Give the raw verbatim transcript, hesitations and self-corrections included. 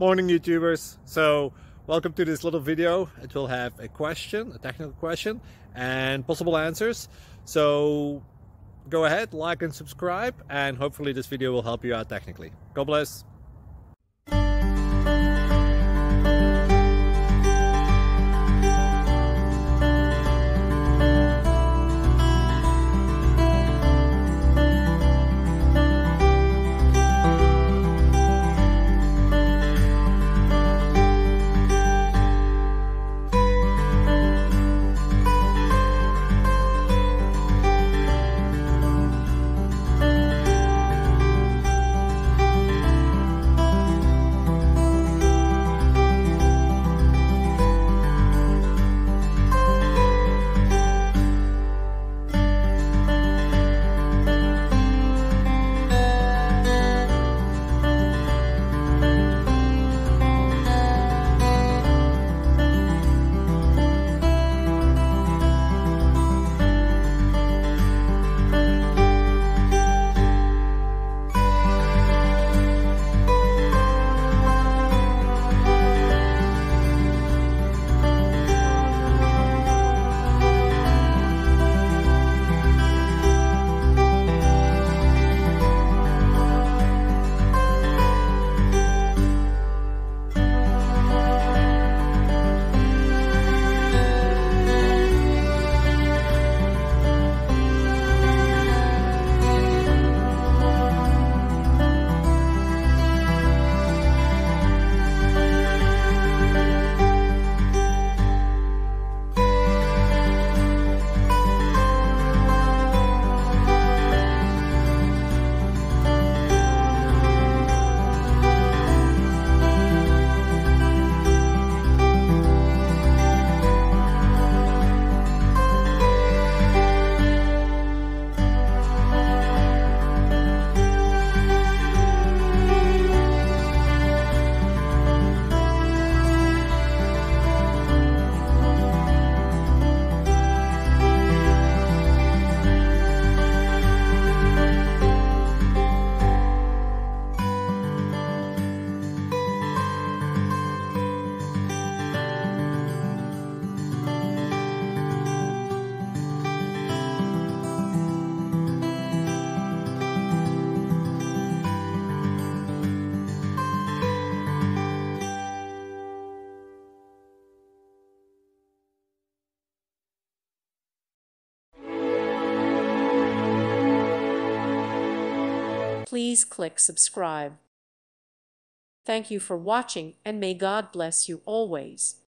morning, YouTubers. So welcome to this little video. It will have a question, a technical question, and possible answers. So go ahead, like and subscribe, and hopefully this video will help you out technically. God bless. Please click subscribe. Thank you for watching, and may God bless you always.